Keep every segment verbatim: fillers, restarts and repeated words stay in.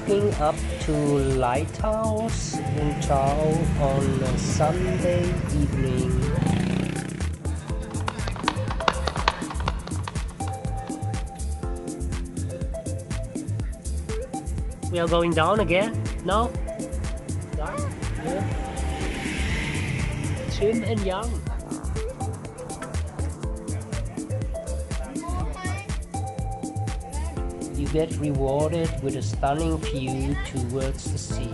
walking up to Lighthouse in town on a Sunday evening. We are going down again? No? Down? Yeah. Tim and Young. You get rewarded with a stunning view towards the sea.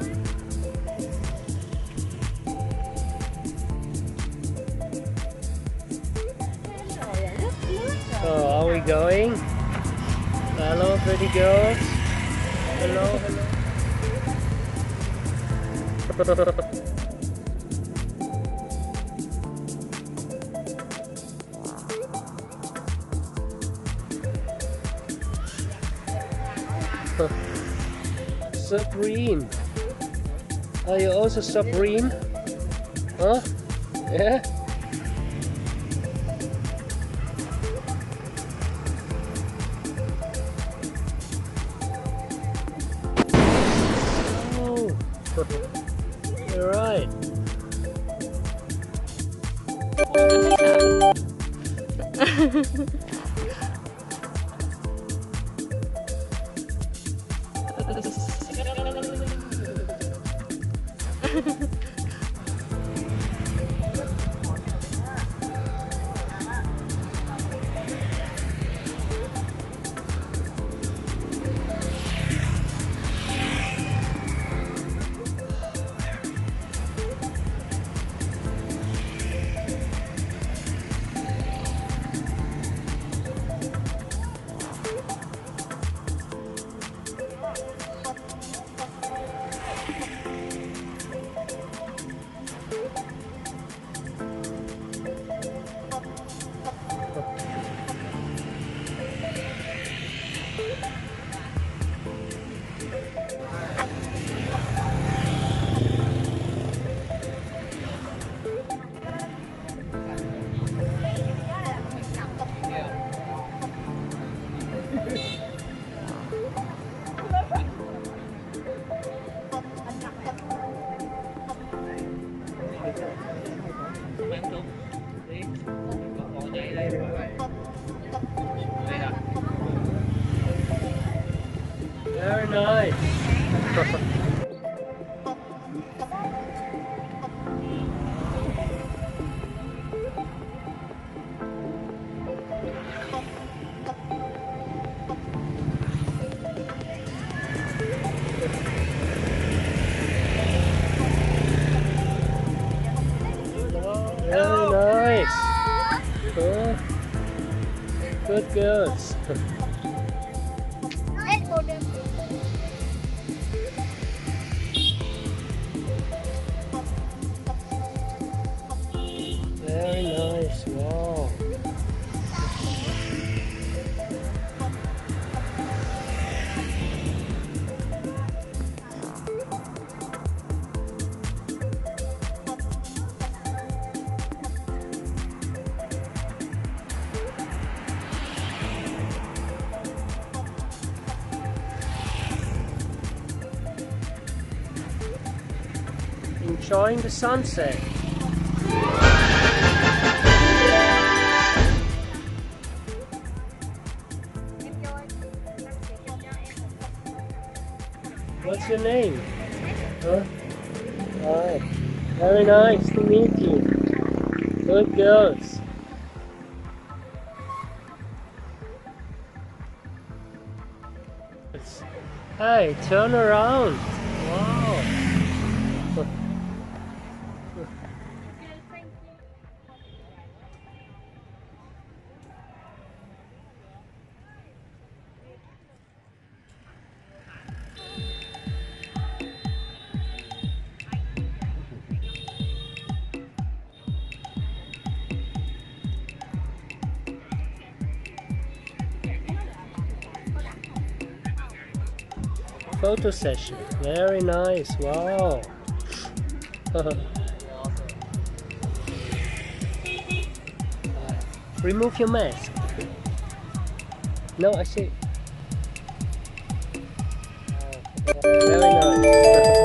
So, are we going? Hello, pretty girls. Hello, hello. Supreme. Are you also Supreme? Huh? Yeah? Oh, you're right. Very nice. Very nice. Huh? Good girls. Very nice. Wow. Enjoying the sunset. What's your name? Huh? Hi. Very nice to meet you. Good girls. Hey, turn around. Wow. Photo session. Very nice. Wow. Remove your mask. No, I see. Very nice.